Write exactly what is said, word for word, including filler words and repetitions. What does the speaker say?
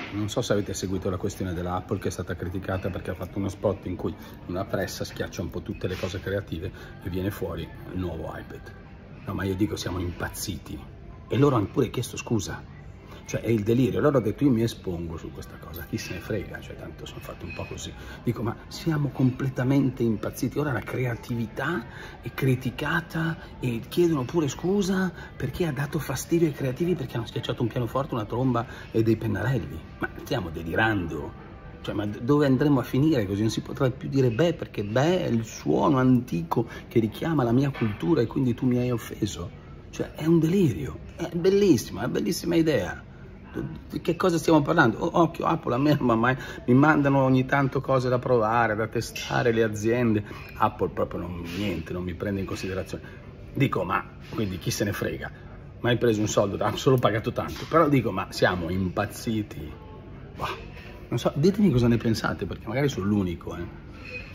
non so se avete seguito la questione dell'Apple, che è stata criticata perché ha fatto uno spot in cui una pressa schiaccia un po' tutte le cose creative e viene fuori il nuovo iPad. No, ma io dico, siamo impazziti. E loro hanno pure chiesto scusa. Cioè, è il delirio. Allora ho detto, io mi espongo su questa cosa, chi se ne frega, cioè tanto sono fatto un po' così. Dico, ma siamo completamente impazziti. Ora la creatività è criticata e chiedono pure scusa perché ha dato fastidio ai creativi perché hanno schiacciato un pianoforte, una tromba e dei pennarelli. Ma stiamo delirando. Cioè, ma dove andremo a finire così? Non si potrà più dire beh, perché beh è il suono antico che richiama la mia cultura e quindi tu mi hai offeso. Cioè, è un delirio. È bellissima, è una bellissima idea. Di che cosa stiamo parlando? Oh, occhio, Apple, a me ma mi mandano ogni tanto cose da provare, da testare le aziende. Apple proprio non, niente, non mi prende in considerazione. Dico, ma quindi chi se ne frega? Ma hai preso un soldo, ha solo pagato tanto. Però dico, ma siamo impazziti. Bah, non so, ditemi cosa ne pensate, perché magari sono l'unico, eh.